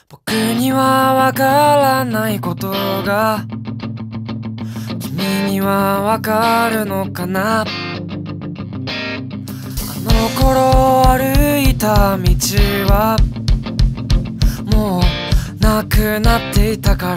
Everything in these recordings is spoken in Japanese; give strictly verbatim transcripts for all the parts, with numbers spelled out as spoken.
僕にはわからないことが君にはわかるのかな。あの頃歩いた道はもうなくなっていたから。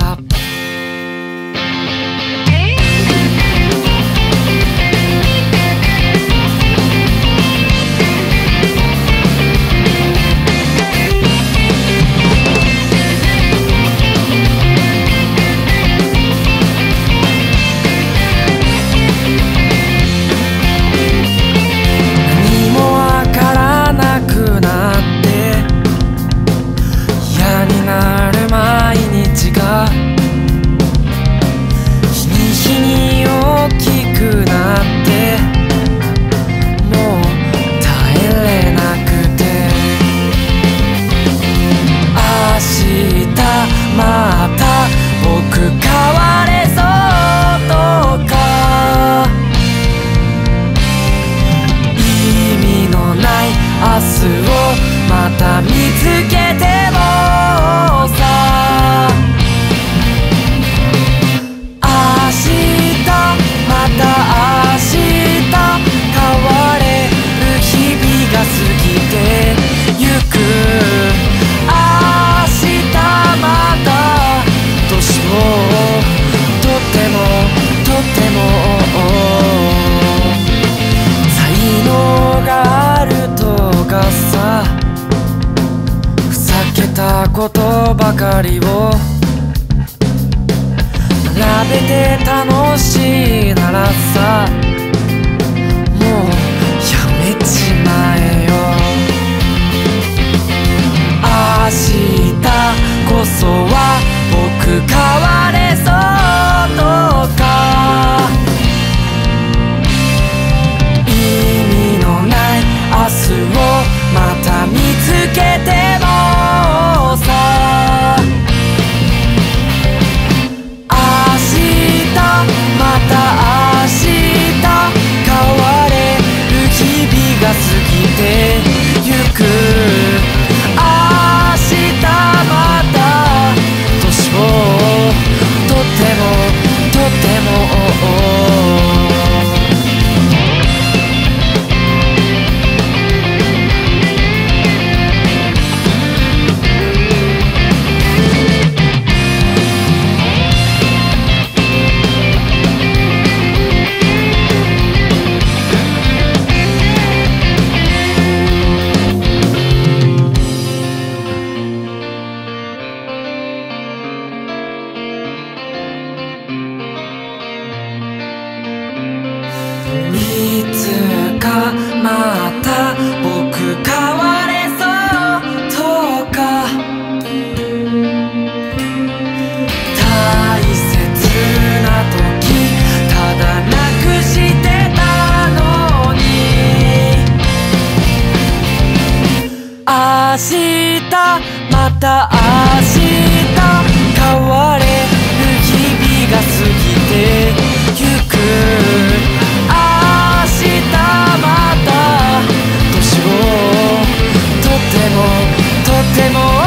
また僕変われそうとか意味のない明日をまた見つけてもさ、明日また明日変われる日々が過ぎてゆく。ことばかりを並べて楽しいならさ、もうやめちまえよ。明日こそは僕変われそうとか意味のない明日をまた見つけても過ぎてゆく。明日また年をとってもとってもいつかまた僕変われそうとか大切な時ただなくしてたのに、明日また明日変われる日々が過ぎてゆく。とっても